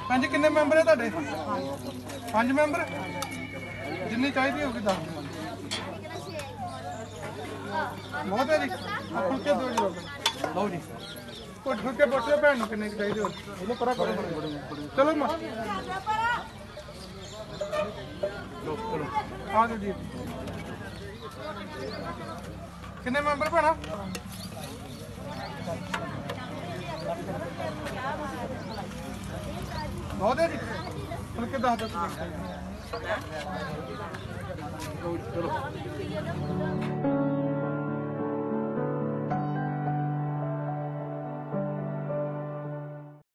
ਭੈਣ ਜੀ ਕਿੰਨੇ ਮੈਂਬਰ ਹੈ ਤੁਹਾਡੇ? 5 ਮੈਂਬਰ। ਜਿੰਨੀ ਚਾਹੀਦੀ ਹੋਊਗੀ ਦੱਸ ਦਿਓ। ਬਹੁਤ ਹੈ ਜੀ। ਫੁਲਕੇ ਦਿਓ ਜੀ। ਲਓ ਜੀ ਕੁਝ ਫੁਲਕੇ ਪੁੱਛ ਲਓ ਭੈਣ ਨੂੰ ਕਿੰਨੇ ਚਾਹੀਦੇ ਹੋ। ਇਹਨੂੰ ਪਰਾ ਕਰੋ। ਚਲੋ ਆ ਜਾਓ ਜੀ। ਕਿੰਨੇ ਮੈਂਬਰ ਭੈਣਾ? ਬਹੁਤ ਹੈ ਜੀ। ਫੁਲਕੇ ਦੱਸ ਦਿਓ। ਚਲੋ